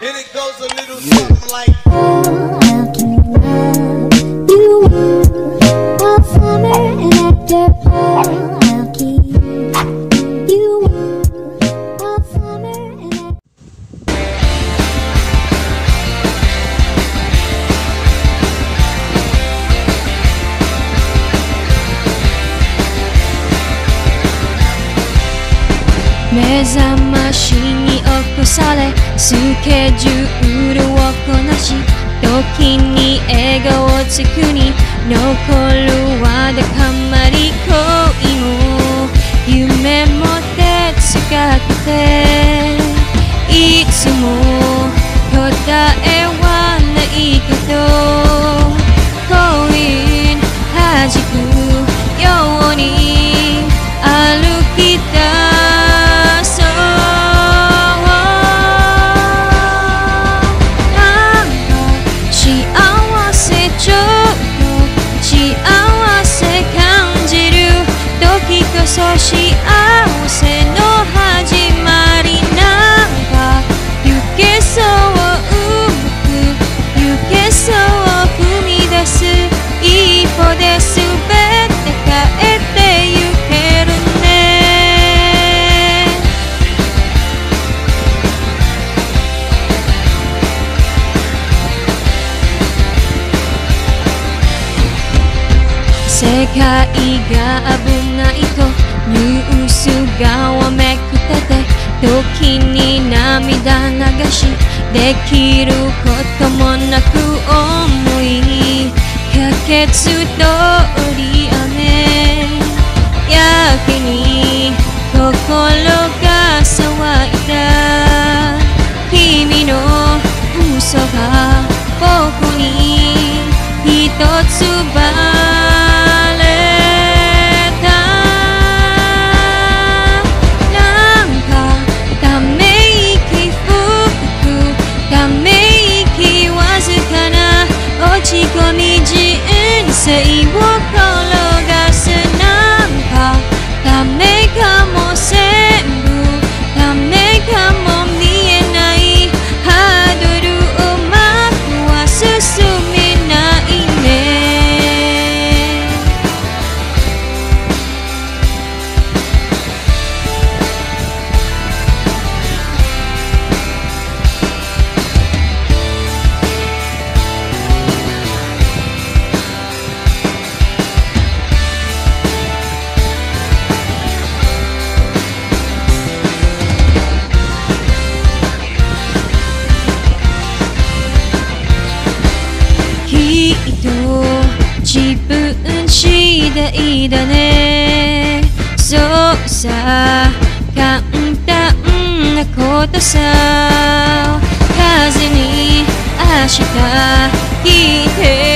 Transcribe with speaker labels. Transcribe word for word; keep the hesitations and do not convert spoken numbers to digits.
Speaker 1: And it goes a little something like
Speaker 2: Oh, how can you love you all summer and after fall? I'll keep you all summer and after.
Speaker 3: 目覚ましに起こされスケジュールをこなし時に笑顔つくに残るわだかまり恋も夢も哲学でいつも答えはないけど恋弾くように歩き出そう幸せの始まりなんか行けそううまく行けそう踏み出す一歩で全て変えてゆけるね世界が危ないとニュースがわめくってて時に涙流しできることもなく思いかけつ通り雨やけに心が騒いだ君の嘘が僕に一つば落ち込み人生を転がすなんかダメかも全部ダメかも見えないハードルうまくは進めないねきっと自分次第だねそうさ簡単なことさ風に明日聞いて